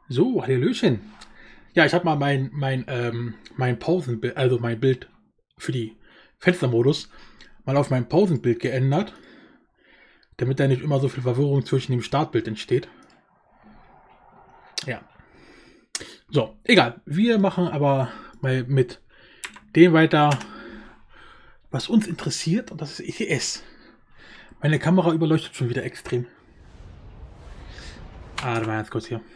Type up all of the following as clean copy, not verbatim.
So, Hallöchen. Ja, ich habe mal mein Pausenbild, also mein Bild für die Fenstermodus, mal auf mein Pausenbild geändert, damit da nicht immer so viel Verwirrung zwischen dem Startbild entsteht. Ja. So, egal. Wir machen aber mal mit dem weiter, was uns interessiert, und das ist ETS. Meine Kamera überleuchtet schon wieder extrem. Da war ganz kurz hier.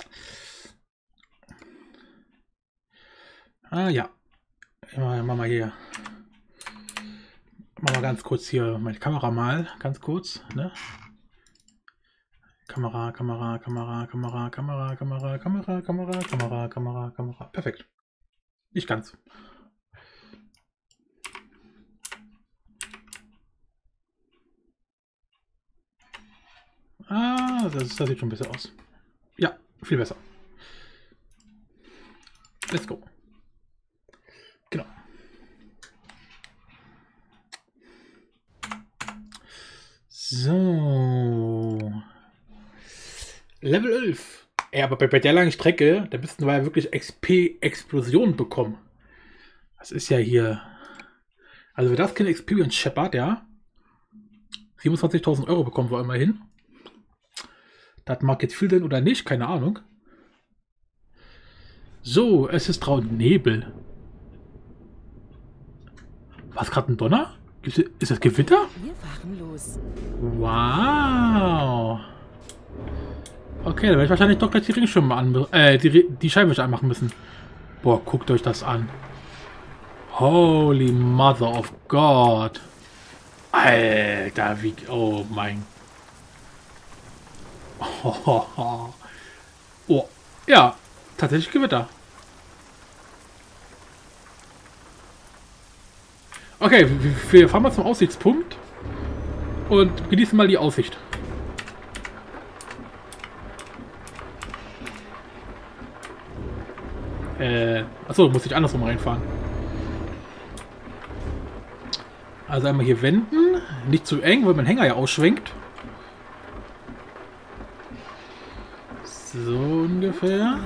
Ja. Machen wir hier. Machen wir ganz kurz hier meine Kamera mal. Ganz kurz, ne? Kamera, Kamera, Kamera, Kamera, Kamera, Kamera, Kamera, Kamera, Kamera, Kamera, Kamera. Perfekt. Nicht ganz. Das sieht schon besser aus. Ja, viel besser. Let's go. Genau. So. Level 11. Ja, aber bei der langen Strecke, da müssten wir ja wirklich XP-Explosion bekommen. Das ist ja hier. Also, wer das keine Experience Shepard, ja. 27.000 Euro bekommen wir immerhin. Das mag jetzt viel sein oder nicht, keine Ahnung. So, es ist draußen Nebel. Was gerade ein Donner? Ist das Gewitter? Wir fahren los. Wow. Okay, dann werde ich wahrscheinlich doch gleich die Ringschirme die Scheinwischer anmachen müssen. Boah, guckt euch das an. Holy Mother of God. Alter, wie... Oh mein... Oh, ja, tatsächlich Gewitter. Okay, wir fahren mal zum Aussichtspunkt und genießen mal die Aussicht. Achso, muss ich andersrum reinfahren. Also einmal hier wenden. Nicht zu eng, weil mein Hänger ja ausschwenkt. So ungefähr.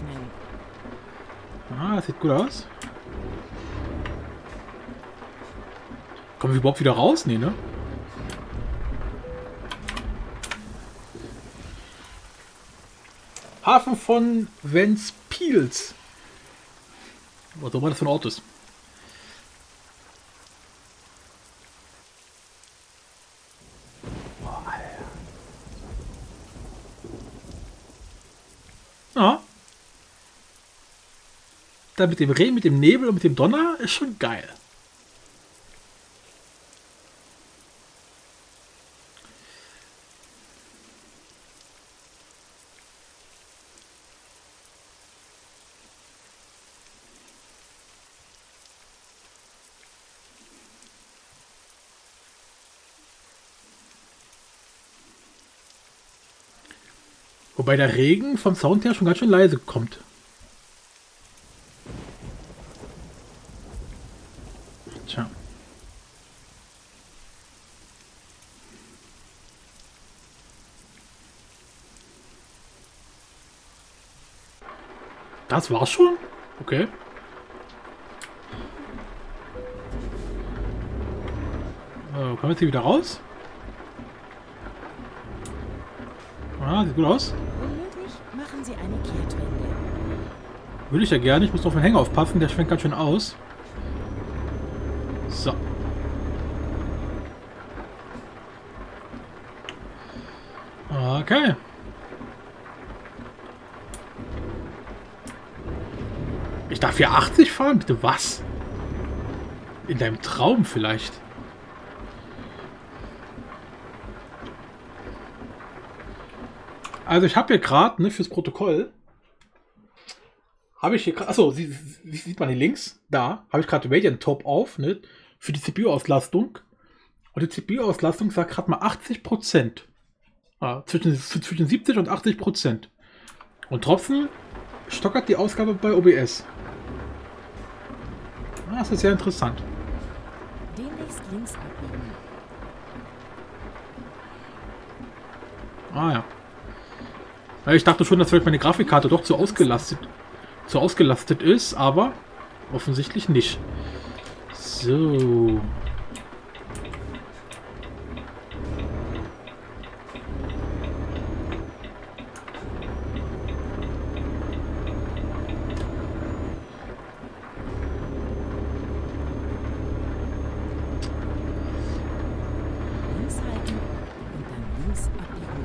Das sieht gut aus. Kommen wir überhaupt wieder raus? Nee, ne? Hafen von Ventspils. Was auch immer das für ein Ort ist. Ja. Da mit dem Regen, mit dem Nebel und mit dem Donner ist schon geil. Wobei der Regen vom Sound her schon ganz schön leise kommt. Tja. Das war's schon? Okay. Kommen wir jetzt hier wieder raus? Sieht gut aus. Unnötig machen Sie eine Kehrtwende. Würde ich ja gerne. Ich muss auf den Hänger aufpassen. Der schwenkt ganz schön aus. So. Okay. Ich darf hier 80 fahren? Bitte was? In deinem Traum vielleicht. Also ich habe hier gerade, ne, fürs Protokoll, habe ich hier gerade, achso, sieht man hier links, da, habe ich gerade Radiant Top auf, ne, für die CPU-Auslastung. Und die CPU-Auslastung sagt gerade mal 80%. Ja, zwischen 70 und 80%. Und trotzdem stockert die Ausgabe bei OBS. Das ist sehr interessant. Demnächst links abbiegen. Ja. Ich dachte schon, dass vielleicht meine Grafikkarte doch zu ausgelastet ist, aber offensichtlich nicht. So. Links halten und dann links abbiegen.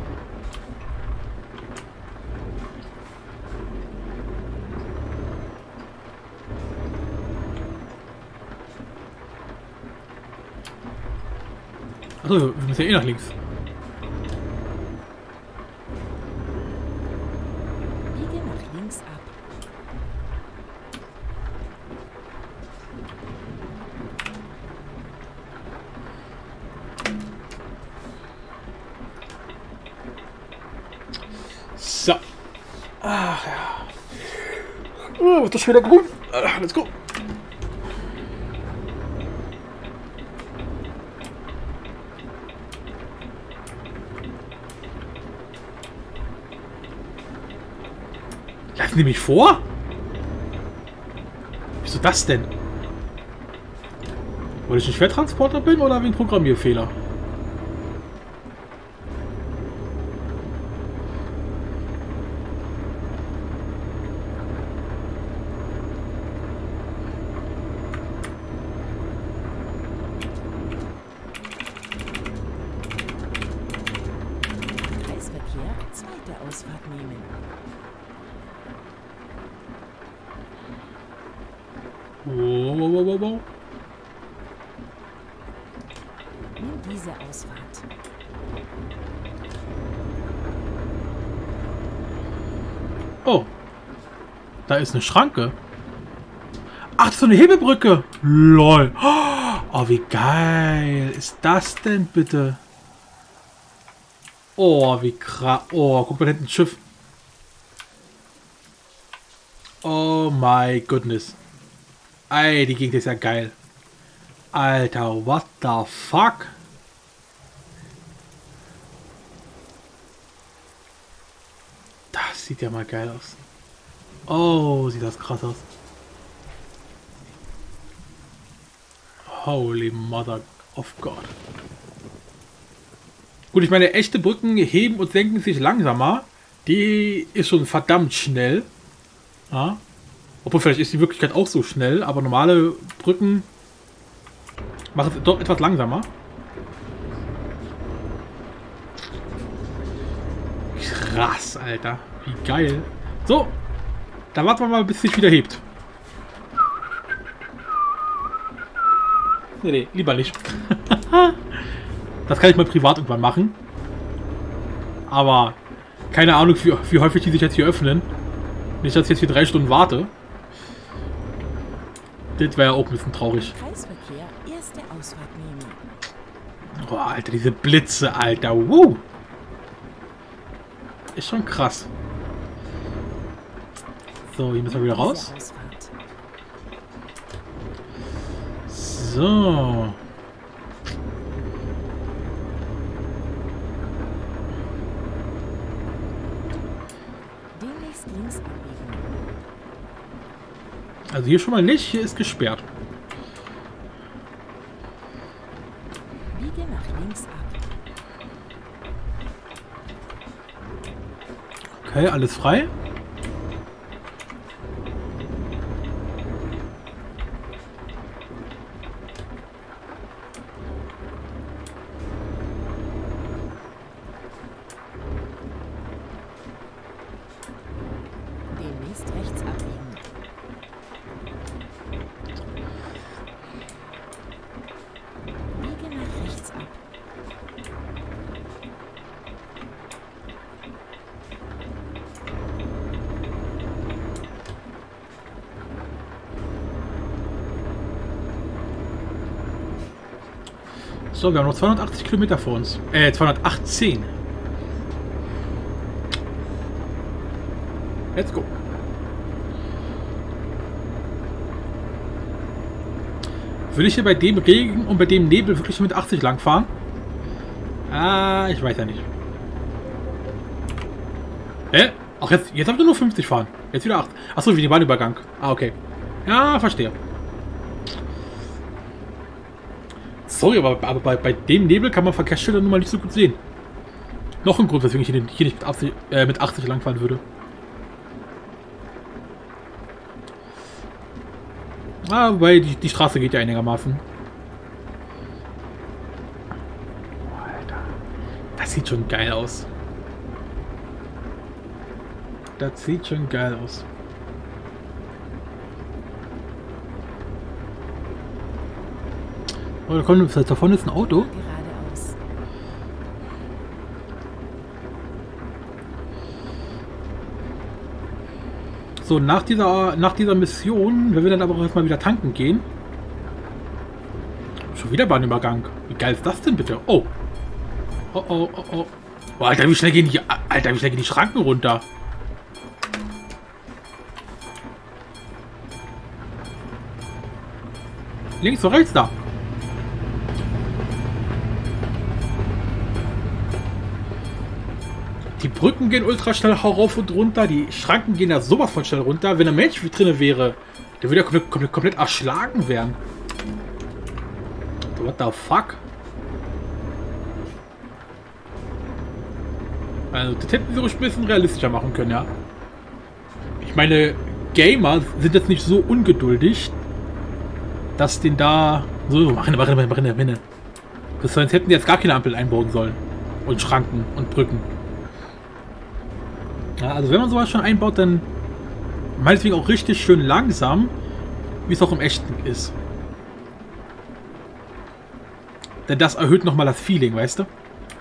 Achso, wir müssen ja eh nach links. Biege nach links ab. So. Ach ja. Oh, ist das schon wieder grün? Let's go. Lassen die mich vor? Wieso das denn? Weil ich ein Schwertransporter bin oder wegen Programmierfehler? Kreisverkehr, zweite Ausfahrt nehmen. Wow. Nimm diese Ausfahrt. Oh. Da ist eine Schranke. Ach, das ist so eine Hebebrücke. Lol. Oh, wie geil ist das denn bitte? Oh, wie krass. Oh, guck mal, da hinten ein Schiff. Oh my goodness. Ey, die Gegend ist ja geil. Alter, what the fuck? Das sieht ja mal geil aus. Oh, sieht das krass aus. Holy Mother of God. Gut, ich meine, echte Brücken heben und senken sich langsamer. Die ist schon verdammt schnell. Ja. Obwohl, vielleicht ist die Wirklichkeit auch so schnell, aber normale Brücken machen es doch etwas langsamer. Krass, Alter. Wie geil. So, da warten wir mal, bis sich wieder hebt. Nee, lieber nicht. Das kann ich mal privat irgendwann machen. Aber keine Ahnung, wie häufig die sich jetzt hier öffnen. Nicht, dass ich jetzt hier 3 Stunden warte. Das wäre ja auch ein bisschen traurig. Kreisverkehr, erste Ausfahrt nehmen. Oh, Alter, diese Blitze, Alter. Woo! Ist schon krass. So, hier müssen wir wieder raus. Diese Ausfahrt. So. Demnächst links abbiegen. Also hier schon mal nicht, hier ist gesperrt. Biege nach links ab. Okay, alles frei. Demnächst rechts abbiegen. Biege nach rechts ab. So, wir haben noch 280 Kilometer vor uns. 218. Let's go. Will ich hier bei dem Regen und bei dem Nebel wirklich mit 80 lang fahren? Ah, ich weiß ja nicht. Ach, jetzt habt ihr nur 50 fahren. Jetzt wieder 8. Achso, wie den Bahnübergang. Ah, okay. Ja, verstehe. Sorry, aber bei dem Nebel kann man Verkehrsschilder nun mal nicht so gut sehen. Noch ein Grund, weswegen ich hier nicht mit 80 langfahren würde. Ah, wobei die Straße geht ja einigermaßen. Alter. Das sieht schon geil aus. Das sieht schon geil aus. Oh, da vorne ist ein Auto. Geradeaus. So, nach dieser Mission, wenn wir dann aber auch erstmal wieder tanken gehen. Schon wieder Bahnübergang. Wie geil ist das denn bitte? Oh. Oh, oh, oh, oh. Oh, Alter, wie schnell gehen die Schranken runter? Links und rechts da. Die Brücken gehen ultra schnell rauf und runter. Die Schranken gehen da sowas von schnell runter. Wenn ein Mensch drin wäre, der würde ja komplett erschlagen werden. What the fuck? Also, das hätten sie ruhig ein bisschen realistischer machen können, ja. Ich meine, Gamer sind jetzt nicht so ungeduldig, dass den da... So, mach hin. Sonst hätten die jetzt gar keine Ampel einbauen sollen. Und Schranken und Brücken. Ja, also wenn man sowas schon einbaut, dann meinetwegen auch richtig schön langsam, wie es auch im Echten ist. Denn das erhöht nochmal das Feeling, weißt du?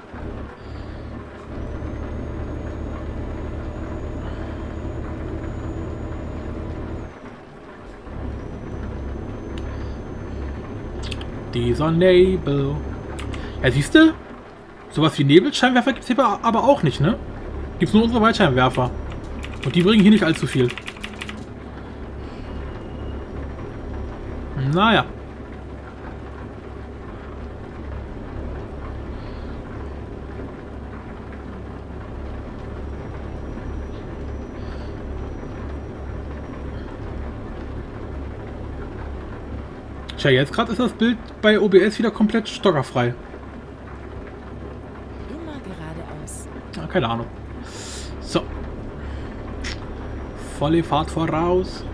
Dieser Nebel. Ja, siehst du? Sowas wie Nebelscheinwerfer gibt es hier aber auch nicht, ne? Gibt es nur unsere Weitscheinwerfer. Und die bringen hier nicht allzu viel. Naja. Tja, jetzt gerade ist das Bild bei OBS wieder komplett stockerfrei. Immer geradeaus. Ja, keine Ahnung. So. Volle Fahrt voraus.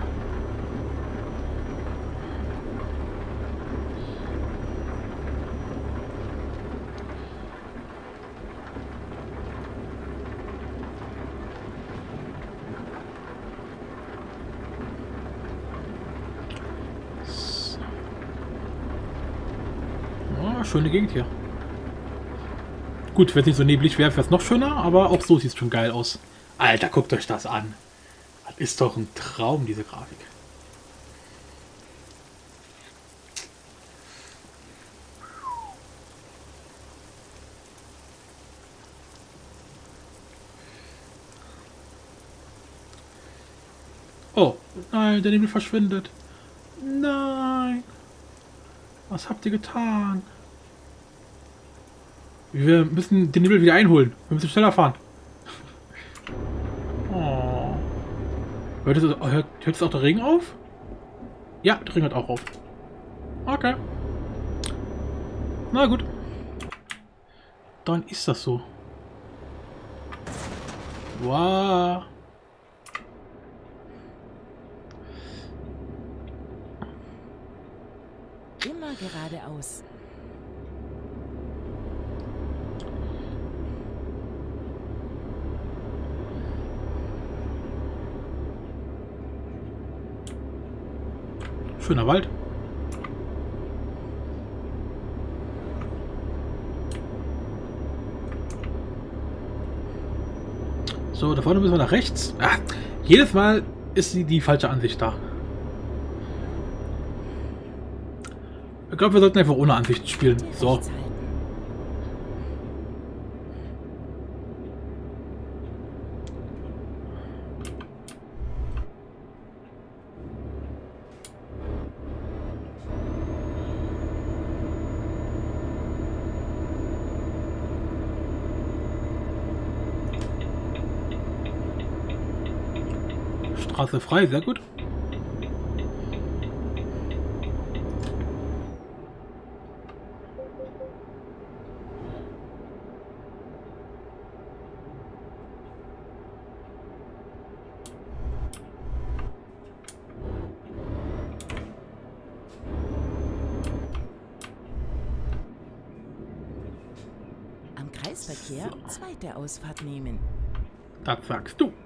Ja, schöne Gegend hier. Gut, wenn es nicht so neblig wäre, wäre es noch schöner, aber auch so sieht es schon geil aus. Alter, guckt euch das an. Das ist doch ein Traum, diese Grafik. Oh, nein, der Nebel verschwindet. Nein. Was habt ihr getan? Wir müssen den Nebel wieder einholen. Wir müssen schneller fahren. Oh. Hört jetzt auch der Regen auf? Ja, der Regen hört auch auf. Okay. Na gut. Dann ist das so. Wow. Immer geradeaus. Schöner Wald. So, da vorne müssen wir nach rechts. Ah, jedes Mal ist die falsche Ansicht da. Ich glaube, wir sollten einfach ohne Ansicht spielen. So. Rechts halten. Straße frei, sehr gut. Am Kreisverkehr zweite Ausfahrt nehmen. Das sagst du.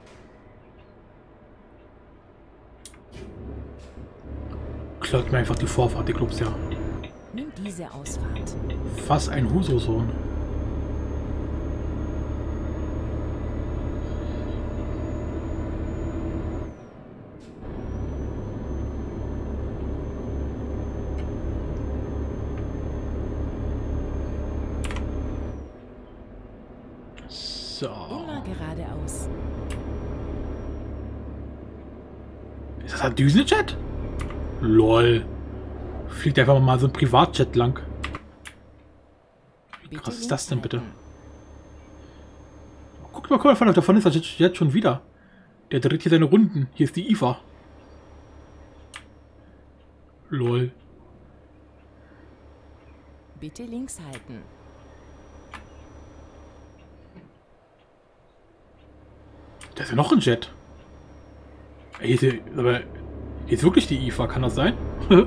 Klaut mir einfach die Vorfahrt, die Clubs ja. Nimm diese Ausfahrt. Was ein Huso-Sohn. So. Immer geradeaus. Ist das ein Düsenjet? LOL. Fliegt einfach mal so ein Privatjet lang. Wie krass ist das denn bitte? Guck mal, davon ist das jetzt schon wieder. Der dreht hier seine Runden. Hier ist die IFA. LOL. Bitte links halten. Da ist ja noch ein Jet. Ey, hier ist wirklich die IFA, kann das sein?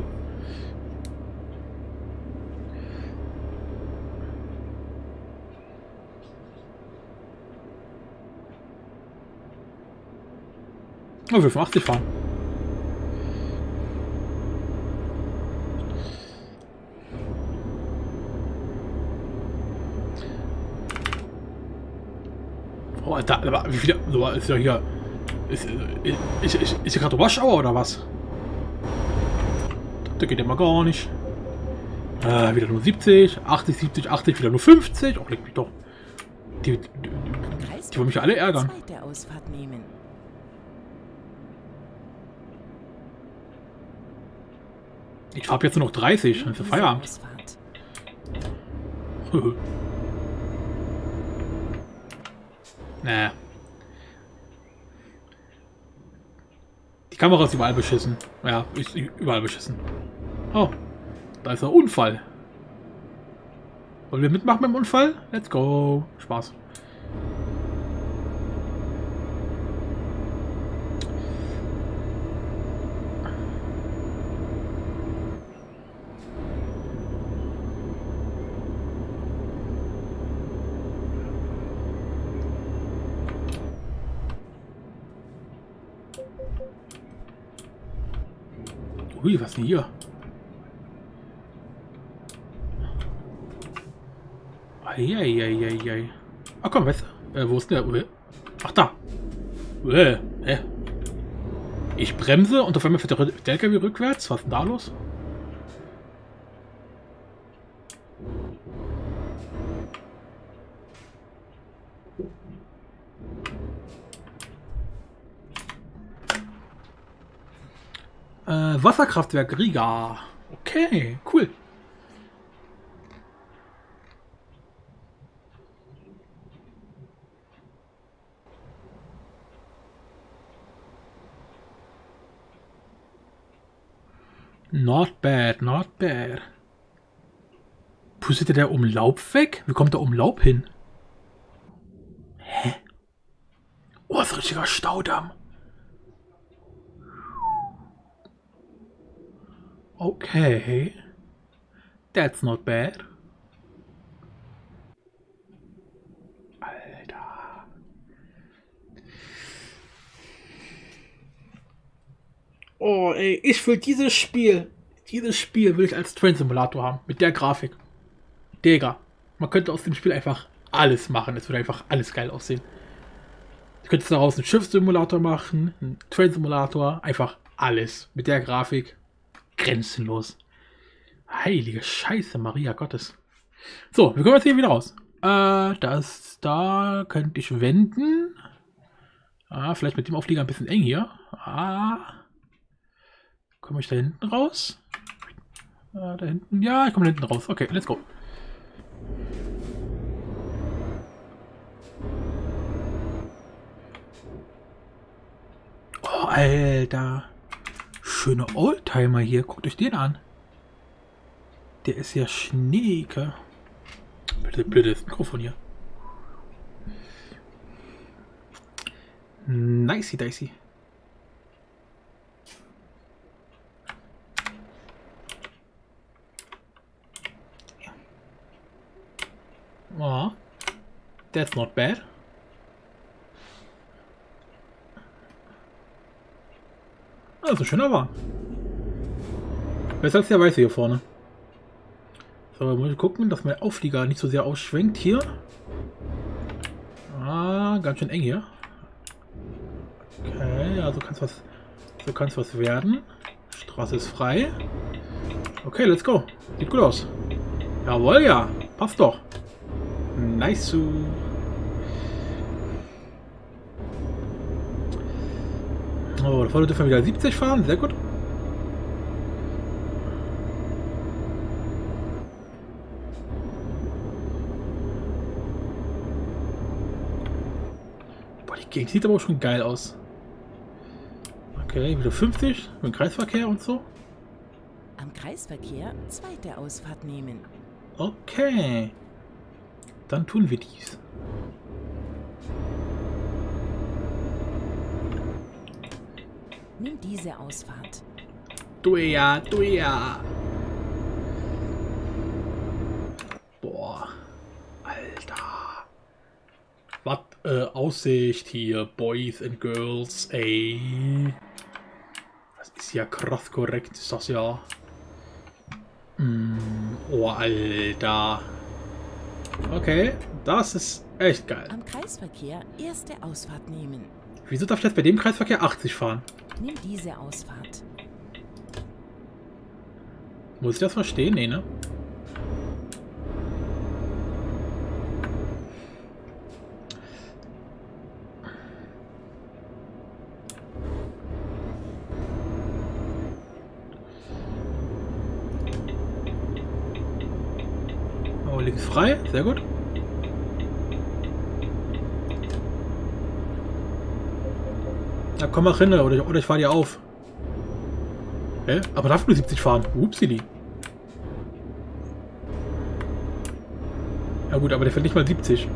Oh, wir 85 fahren. Oh, Alter, aber wie viele... So, ist ja hier... Ist hier gerade Rush Hour oder was? Das geht ja mal gar nicht. Wieder nur 70, 80, 70, 80, wieder nur 50. Oh, leg mich doch. Die wollen mich ja alle ärgern. Zweite Ausfahrt nehmen. Ich habe jetzt nur noch 30, dann ist ja Feierabend. Ausfahrt. Nee. Die Kamera ist überall beschissen. Ja, ist überall beschissen. Oh, da ist ein Unfall. Wollen wir mitmachen beim Unfall? Let's go. Spaß. Ui, was denn hier? Eieieiei. Ach komm, weißt du? Wo ist der? Ach, da. Ich bremse und auf einmal fährt der LKW rückwärts. Was ist denn da los? Wasserkraftwerk Riga. Okay, cool. Not bad, not bad. Pustet der Umlauf weg? Wie kommt der Umlauf hin? Hä? Oh, das ist ein richtiger Staudamm. Okay. That's not bad. Alter. Oh, ey, ich will dieses Spiel will ich als Train Simulator haben. Mit der Grafik. Digga. Man könnte aus dem Spiel einfach alles machen. Es würde einfach alles geil aussehen. Du könntest daraus einen Schiffssimulator machen, einen Train Simulator, einfach alles. Mit der Grafik. Grenzenlos. Heilige Scheiße, Maria Gottes. So, wir kommen jetzt hier wieder raus. Da könnte ich wenden. Vielleicht mit dem Auflieger ein bisschen eng hier. Komme ich da hinten raus? Da hinten. Ja, ich komme da hinten raus. Okay, let's go. Oh, Alter. Schöne Oldtimer hier. Guckt euch den an. Der ist ja schnieke. Blödes Mikrofon hier. Nicey dicey. Oh, that's not bad. Also schöner Wagen. Besser als der weiße hier vorne. So, muss ich gucken, dass mein Auflieger nicht so sehr ausschwenkt hier. Ah, ganz schön eng hier. Okay, also kann es was werden. Straße ist frei. Okay, let's go. Sieht gut aus. Jawohl, ja. Passt doch. Nice. Oh, da vorne dürfen wir wieder 70 fahren. Sehr gut. Boah, die Gegend sieht aber auch schon geil aus. Okay, wieder 50 mit dem Kreisverkehr und so. Am Kreisverkehr zweite Ausfahrt nehmen. Okay. Dann tun wir dies. Nimm diese Ausfahrt. Du ja, du ja. Boah. Alter. Was Aussicht hier, Boys and Girls, ey. Das ist ja krass korrekt, ist das ja. Oh, Alter. Okay, das ist echt geil. Am Kreisverkehr erste Ausfahrt nehmen. Wieso darf ich jetzt bei dem Kreisverkehr 80 fahren? Nimm diese Ausfahrt. Muss ich das verstehen? Nee, ne? Oh, links frei. Sehr gut. Na komm mal hin, oder ich fahre dir auf. Hä? Aber darf nur 70 fahren. Upsili. Ja gut, aber der fährt nicht mal 70.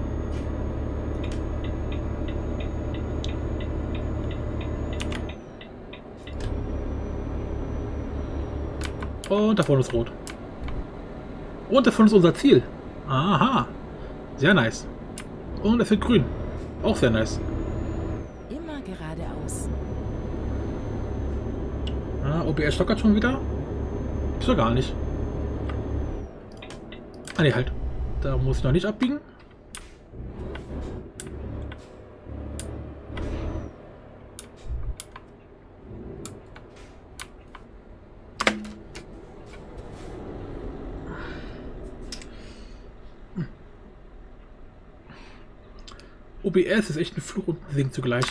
Und da vorne ist rot. Und da vorne ist unser Ziel. Aha. Sehr nice. Und es wird grün. Auch sehr nice. Immer geradeaus. Ah, OBS stockert schon wieder? Ist doch gar nicht. Ah ne, halt. Da muss ich noch nicht abbiegen. OBS ist echt ein Fluch und ein Segen zugleich.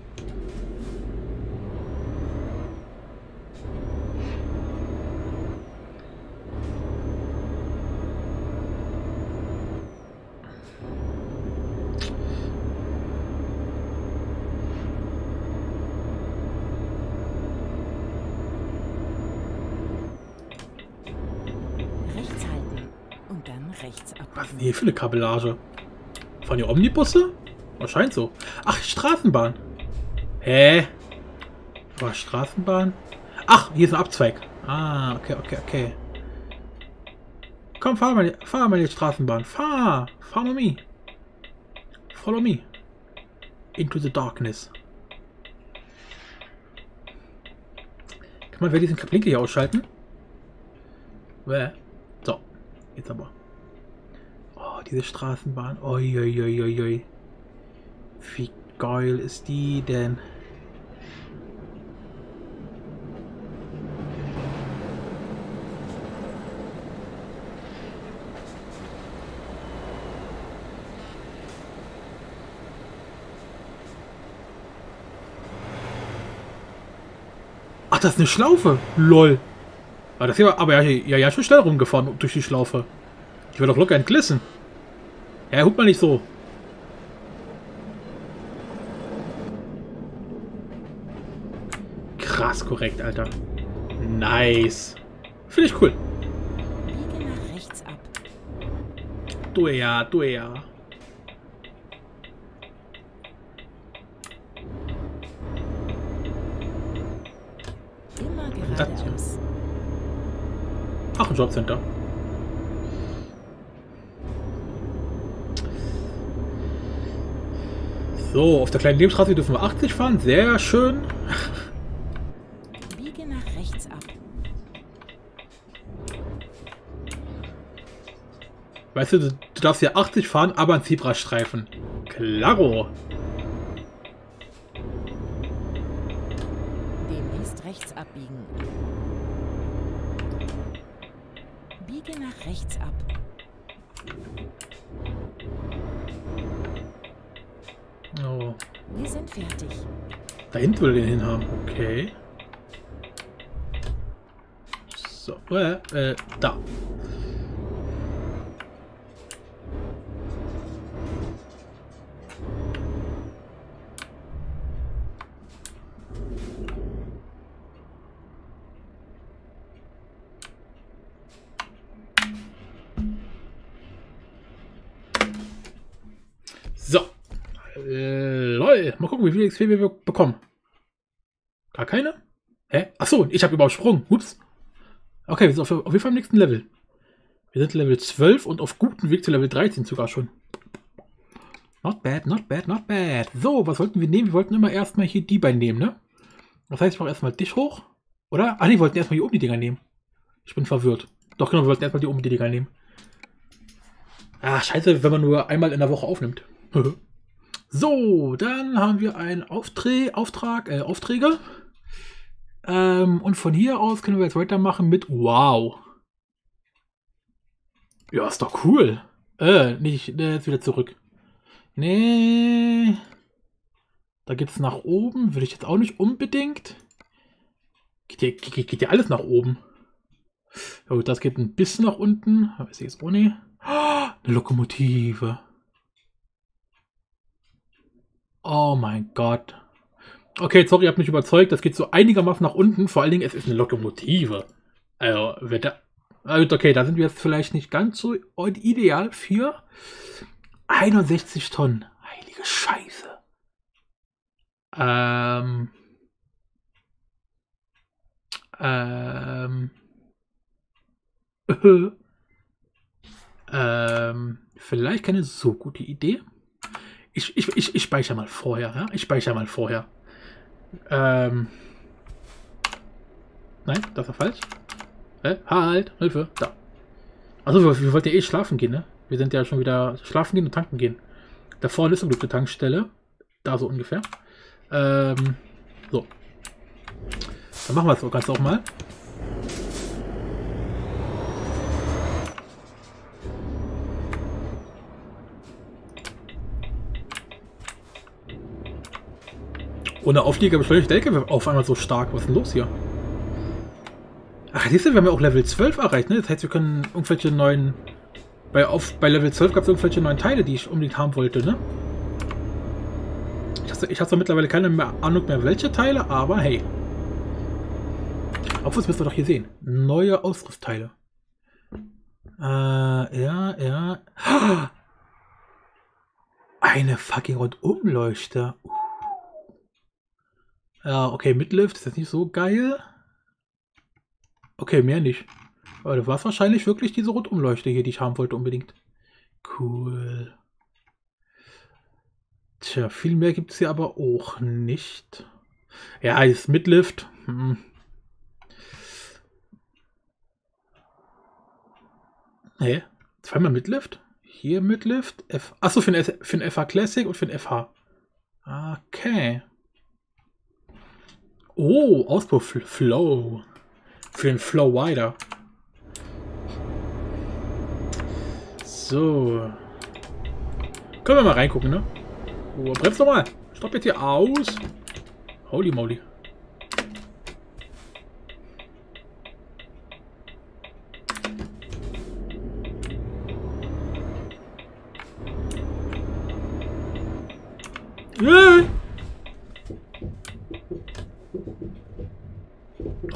Rechts halten und dann rechts ab. Was ist denn hier für eine Kabellage? Fahren hier Omnibusse? Scheint so. Ach, Straßenbahn. Hä? War Straßenbahn? Ach, hier ist ein Abzweig. Ah, okay. Komm, fahr mal die Straßenbahn. Fahr follow me. Follow me. Into the darkness. Kann man diesen Blinker hier ausschalten? So, jetzt aber. Oh, diese Straßenbahn. Oi. Wie geil ist die denn? Ach, das ist eine Schlaufe. Lol. Aber das hier war aber ja schon schnell rumgefahren durch die Schlaufe. Ich werde doch locker entglissen. Ja, hupt mal nicht so. ist korrekt, Alter. Nice. Finde ich cool. Biege nach rechts ab. Du ja, du ja. Immer Das hier. geradeaus. Ach, ein Jobcenter. So, auf der kleinen Nebenstraße dürfen wir 80 fahren. Sehr schön. Biege nach rechts ab. Weißt du, du darfst ja 80 fahren, aber ein Zebrastreifen. Klaro. Demnächst rechts abbiegen. Biege nach rechts ab. Oh. Wir sind fertig. Da hinten will er den hinhaben. Okay. So, da. So. Lol. Mal gucken, wie viel XP wir bekommen. Gar keine? Hä? Achso, ich habe übersprungen. Ups. Okay, wir sind auf jeden Fall am nächsten Level. Wir sind Level 12 und auf gutem Weg zu Level 13 sogar schon. Not bad, not bad, not bad. So, was wollten wir nehmen? Wir wollten immer erstmal hier die beiden nehmen, ne? Das heißt, ich brauche erstmal dich hoch. Oder? Ah, ne, wir wollten erstmal hier oben die Dinger nehmen. Ich bin verwirrt. Doch, genau, wir wollten erstmal hier oben die Dinger nehmen. Ah, scheiße, wenn man nur einmal in der Woche aufnimmt. So, dann haben wir einen Aufträge. Und von hier aus können wir jetzt weitermachen mit Wow. Ja, ist doch cool. Nicht, jetzt wieder zurück. Nee. Da geht's nach oben. Will ich jetzt auch nicht unbedingt. Geht ja alles nach oben. Ja gut, das geht ein bisschen nach unten. Aber ich sehe es auch nicht. Oh, eine Lokomotive. Oh mein Gott. Okay, sorry, ihr habt mich überzeugt. Das geht so einigermaßen nach unten. Vor allen Dingen, es ist eine Lokomotive. Also, okay, da sind wir jetzt vielleicht nicht ganz so ideal für 61 Tonnen. Heilige Scheiße. Vielleicht keine so gute Idee. Ich speichere mal vorher, ja? Ich speichere mal vorher. Nein, das war falsch. Halt, Hilfe, da. Also wir wollten ja eh schlafen gehen, ne? Wir sind ja schon wieder schlafen gehen und tanken gehen. Da vorne ist zum Glück eine Tankstelle. Da so ungefähr. So. Dann machen wir es ganz auch mal. Ohne Auflieger beschleunigt der LKW auf einmal so stark. Was ist denn los hier? Ach, siehst du, wir haben ja auch Level 12 erreicht, ne? Das heißt, wir können irgendwelche neuen... Bei Level 12 gab es irgendwelche neuen Teile, die ich unbedingt haben wollte, ne? Ich habe zwar mittlerweile keine Ahnung mehr, welche Teile, aber hey. Obwohl, das müsst ihr doch hier sehen. Neue Ausrüstteile. Ja. Eine fucking Rundumleuchte. Ja, okay, Midlift ist jetzt nicht so geil. Okay, mehr nicht. Aber das war wahrscheinlich wirklich diese Rundumleuchte hier, die ich haben wollte unbedingt. Cool. Tja, viel mehr gibt es hier aber auch nicht. Ja, das Midlift. Hä? Zweimal Midlift? Hier Midlift. Achso, für den FH Classic und für den FH. Okay. Oh, Auspuff Flow. Für den Flow Wider. So. Können wir mal reingucken, ne? Oh, bremst doch mal. Stopp jetzt hier aus. Holy moly.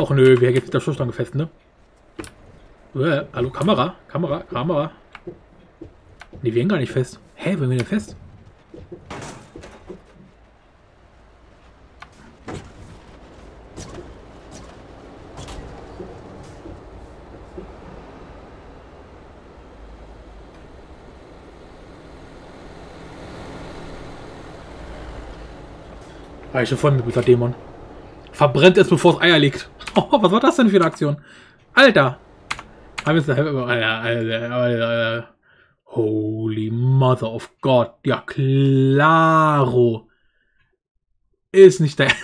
Och nö, wir hängen jetzt mit der Stoßstange fest, ne? Hallo, Kamera? Kamera? Ne, wir hängen gar nicht fest. Hä, wo hängen wir denn fest? War ich schon voll mit dieser Dämon. Verbrennt es, bevor es Eier legt. Oh, was war das denn für eine Aktion? Alter! Holy Mother of God. Ja, klaro. Ist nicht der...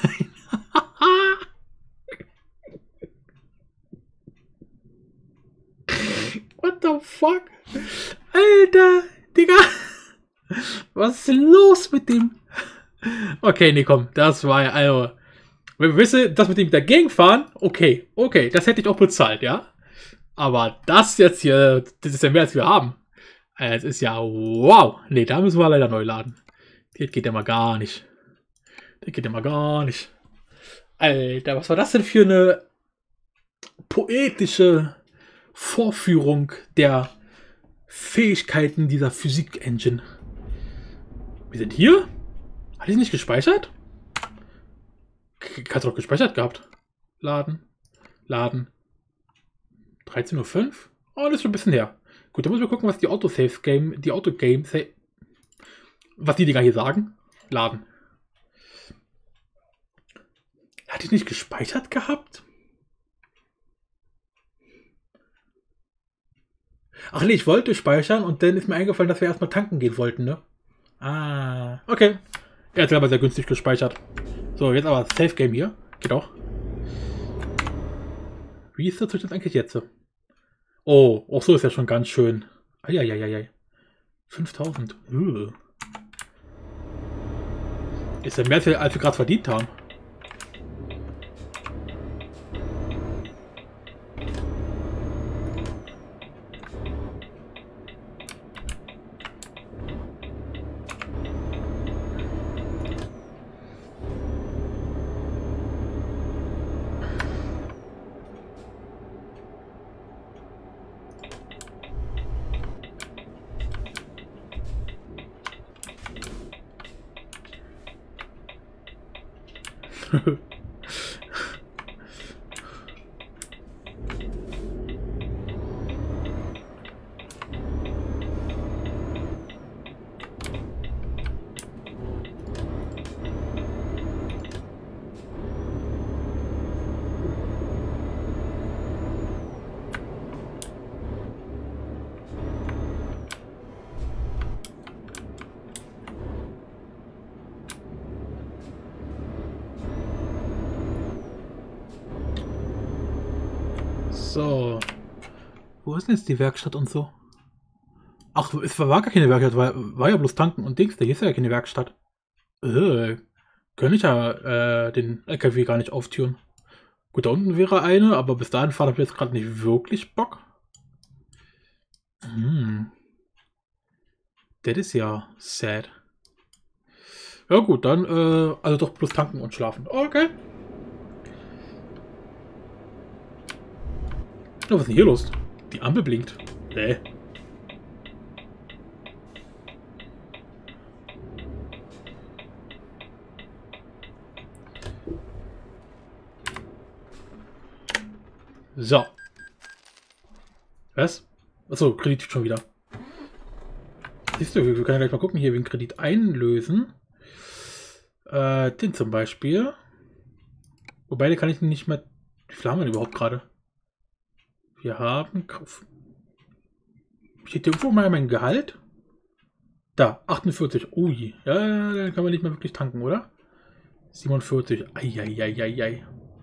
What the fuck? Alter, Digga. Was ist los mit dem? Okay, nee, komm. Das war ja, also... Wisst ihr, das mit dem dagegen fahren? Okay, das hätte ich auch bezahlt, ja? Aber das jetzt hier, das ist ja mehr, als wir haben. Das ist ja, wow. Nee, da müssen wir leider neu laden. Das geht ja mal gar nicht. Alter, was war das denn für eine poetische Vorführung der Fähigkeiten dieser Physik-Engine? Wir sind hier? Hat die nicht gespeichert? Hast du doch gespeichert gehabt. Laden. 13:05 Uhr? Oh, das ist schon ein bisschen her. Gut, dann müssen wir gucken, was die was die Dinger hier sagen. Laden. Hatte ich nicht gespeichert gehabt? Ach nee, ich wollte speichern und dann ist mir eingefallen, dass wir erstmal tanken gehen wollten, ne? Ah, okay. Er hat aber sehr günstig gespeichert. So, jetzt aber Safe Game hier. Geht auch. Wie ist der Zustand eigentlich jetzt? Oh, auch so ist ja schon ganz schön. Eieieiei. 5000. Ist ja mehr, als wir gerade verdient haben. So. Wo ist denn jetzt die Werkstatt und so? Ach, es war gar keine Werkstatt, war ja bloß tanken und Dings, da ist ja keine Werkstatt. Könnte ich ja den LKW gar nicht auftüren. Gut, da unten wäre eine, aber bis dahin fahren habe ich jetzt gerade nicht wirklich Bock. Das ist ja sad. Ja gut, dann also doch bloß tanken und schlafen. Okay. Oh, was ist denn hier los? Die Ampel blinkt. So. Was? Achso, Kredit schon wieder. Siehst du, wir können ja gleich mal gucken, hier wegen Kredit einlösen. Den zum Beispiel. Wobei, den kann ich nicht mehr... Wie viel haben wir denn überhaupt gerade? Wir haben... Steht hier irgendwo mal mein Gehalt? Da, 48. Ui. Ja, dann kann man nicht mehr wirklich tanken, oder? 47. Eieieiei.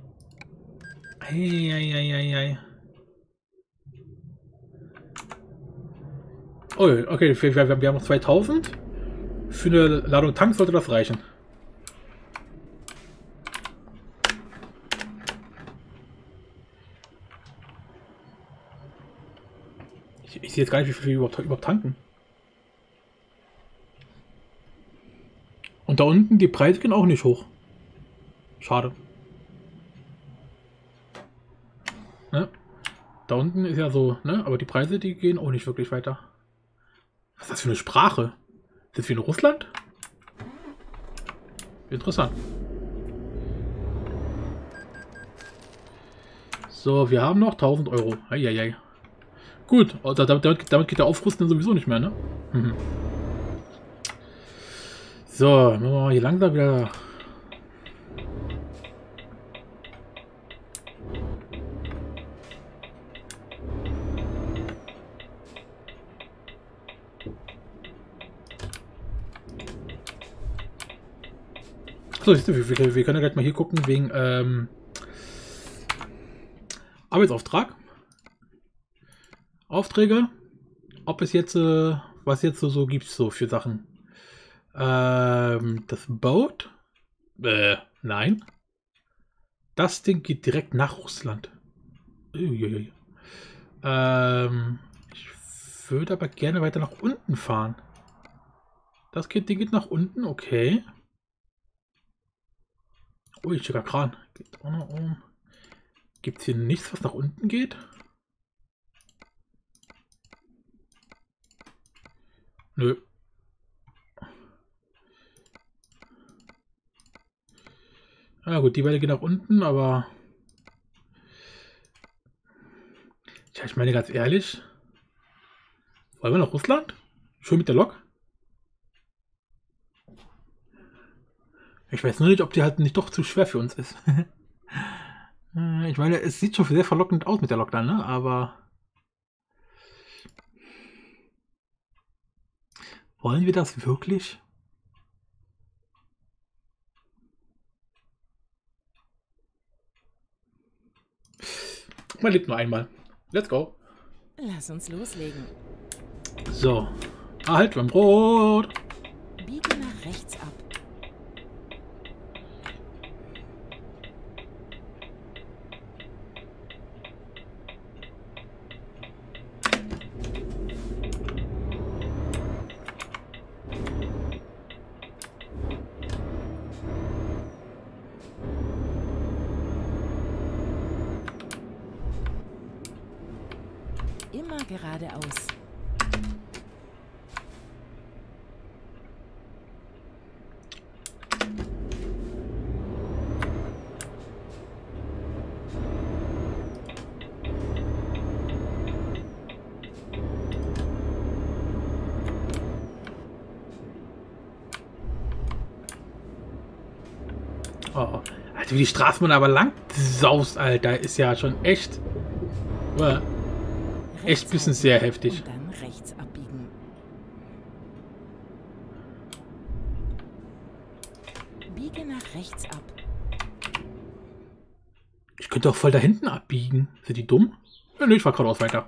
Eieieiei. Oh, okay, wir haben noch 2000. Für eine Ladung Tank sollte das reichen. Ich sehe jetzt gar nicht, wie viel wir überhaupt tanken. Und da unten, die Preise gehen auch nicht hoch. Schade. Da unten ist ja so, ne? Aber die Preise, die gehen auch nicht wirklich weiter. Was ist das für eine Sprache? Ist das wie in Russland? Interessant. So, wir haben noch 1000 Euro. Eieiei. Gut, also damit geht der Aufrüsten sowieso nicht mehr, ne? Mhm. So, machen wir mal hier langsam wieder. So, wir können ja gleich mal hier gucken wegen Arbeitsauftrag. Aufträge. Ob es jetzt, was jetzt so gibt, so für Sachen. Das Boot? Nein. Das Ding geht direkt nach Russland. Uiuiui. Ich würde aber gerne weiter nach unten fahren. Das Ding geht nach unten, okay. Ui, schicker Kran. Geht auch noch um. Gibt es hier nichts, was nach unten geht? Nö. Ja gut, die Welle geht nach unten, aber... Tja, ich meine ganz ehrlich... Wollen wir nach Russland? Schön mit der Lok? Ich weiß nur nicht, ob die halt nicht doch zu schwer für uns ist. Ich meine, es sieht schon sehr verlockend aus mit der Lok dann, ne? Aber... Wollen wir das wirklich? Man lebt nur einmal. Let's go. Lass uns loslegen. So. Halt beim Brot. Biege nach rechts ab. Immer geradeaus. Oh, Alter, wie die Straßenbahn aber lang saust, Alter. Ist ja schon echt... Echt ein bisschen sehr heftig. Und dann rechts abbiegen. Biege nach rechts ab. Ich könnte auch voll da hinten abbiegen. Sind die dumm? Ja, nö, ich fahr geradeaus weiter.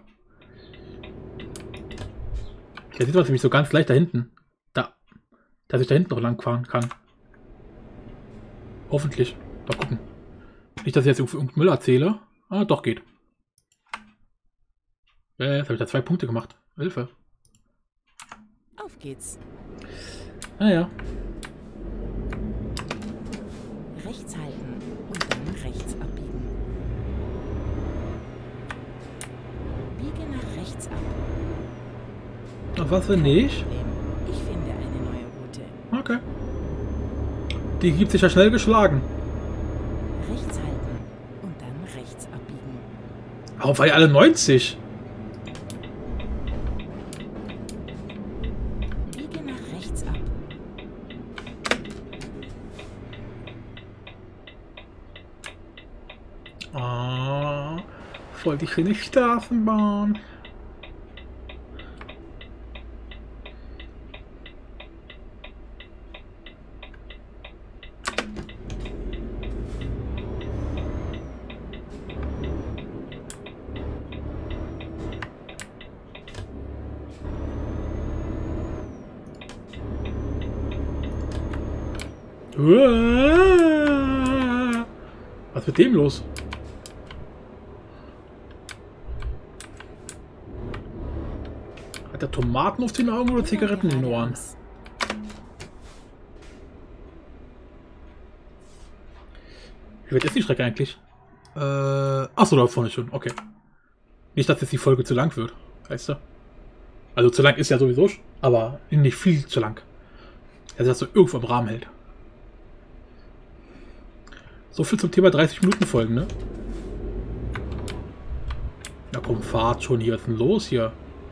Da sieht man nämlich so ganz leicht da hinten. Da. Dass ich da hinten noch lang fahren kann. Hoffentlich. Mal gucken. Nicht, dass ich jetzt irgendeinen Müll erzähle. Ah, doch geht. Jetzt habe ich da 2 Punkte gemacht. Hilfe. Auf geht's. Naja. Rechts halten und dann rechts abbiegen. Biege nach rechts ab. Und was wenn nicht? Ich finde eine neue Route. Okay. Die gibt sich ja schnell geschlagen. Rechts halten und dann rechts abbiegen. Warum war die alle 90? Biege nach rechts ab. Ah, voll die schöne Straßenbahn. Was ist mit dem los? Hat er Tomaten auf den Augen oder Zigaretten in den Ohren? Wie weit ist die Strecke eigentlich? Achso, da vorne schon. Okay. Nicht, dass jetzt die Folge zu lang wird, weißt du? Also zu lang ist ja sowieso, aber nicht viel zu lang. Also dass du irgendwo im Rahmen hält. So viel zum Thema 30 Minuten Folgen, ne? Na komm, fahrt schon hier. Was ist denn los hier?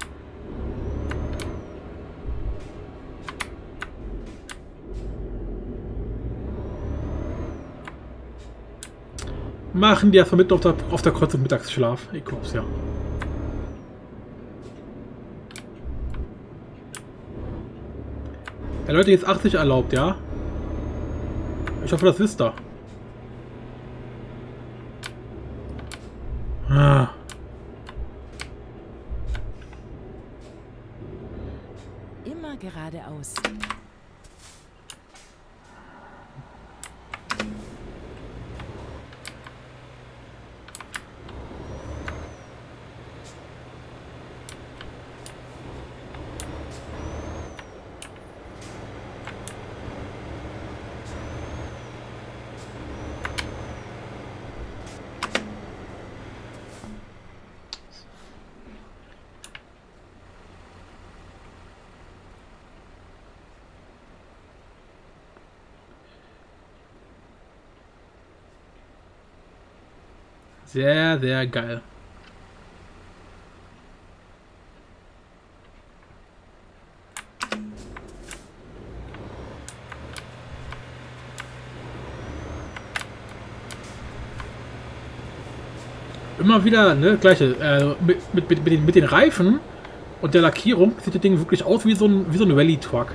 Machen die erstmal mit auf der Kreuzung Mittagsschlaf. Ich glaub's ja. Ja, Leute, jetzt 80 erlaubt, ja? Ich hoffe, das wisst ihr. Ah. Immer geradeaus. Sehr, sehr geil. Immer wieder, ne, gleiche, mit den Reifen und der Lackierung sieht das Ding wirklich aus wie so ein Rallye-Truck.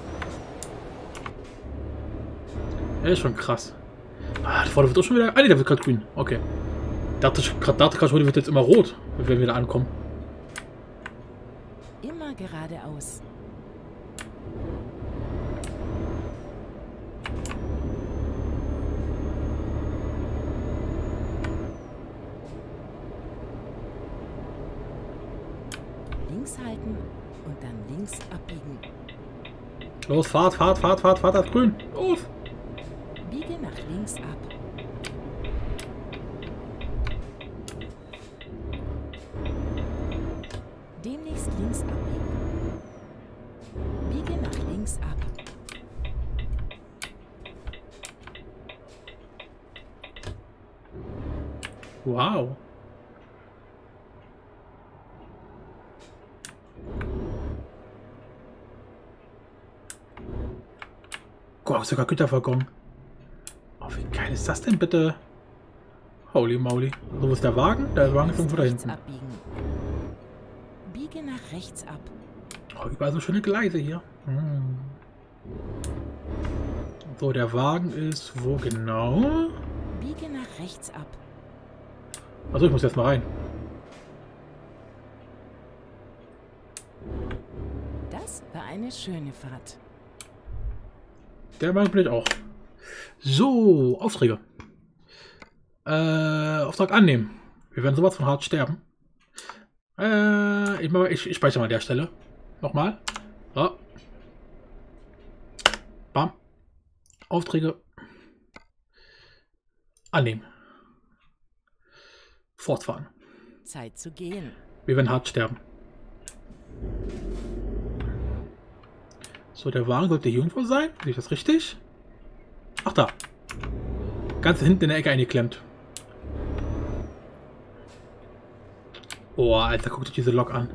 Ja, ist schon krass. Ah, das Vorder wird auch schon wieder. Ah, nee, der wird gerade grün. Okay. Dachte gerade schon, der wird jetzt immer rot, wenn wir da ankommen. Immer geradeaus. Links halten und dann links abbiegen. Los, fahrt, das ist grün. Los! Biege nach links ab. Demnächst links abbiegen. Biege nach links ab. Wow. Gott, sogar Güterwaggon. Oh, wie geil ist das denn bitte? Holy moly. So, wo ist der Wagen? Der Wagen ist irgendwo da Rechts hinten. abbiegen. Biege nach rechts ab. Oh, überall so schöne Gleise hier. Hm. So, der Wagen ist wo genau? Biege nach rechts ab. Also ich muss jetzt mal rein. Das war eine schöne Fahrt. Der Meinung bin ich auch. So, Aufträge. Auftrag annehmen. Wir werden sowas von hart sterben. Ich speichere mal an der Stelle. Nochmal. So. Bam. Aufträge. Annehmen. Fortfahren. Zeit zu gehen. Wir werden hart sterben. So, der Wagen sollte hier irgendwo sein. Sehe ich das richtig? Ach, da. Ganz hinten in der Ecke eingeklemmt. Boah, Alter, guckt euch diese Lok an.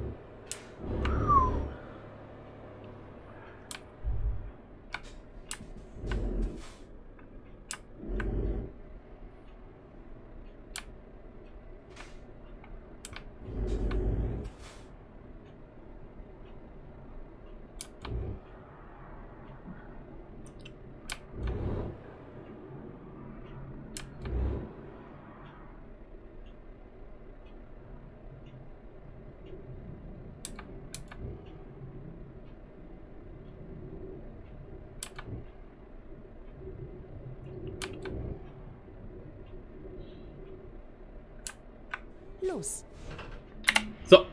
Los. So.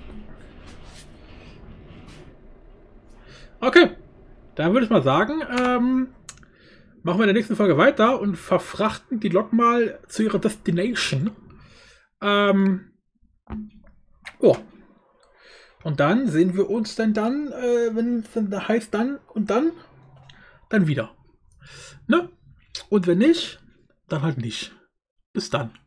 Okay. Dann würde ich mal sagen, machen wir in der nächsten Folge weiter und verfrachten die Lok mal zu ihrer Destination. Ja. Und dann sehen wir uns dann, wenn es dann heißt dann und dann wieder. Ne? Und wenn nicht, dann halt nicht. Bis dann.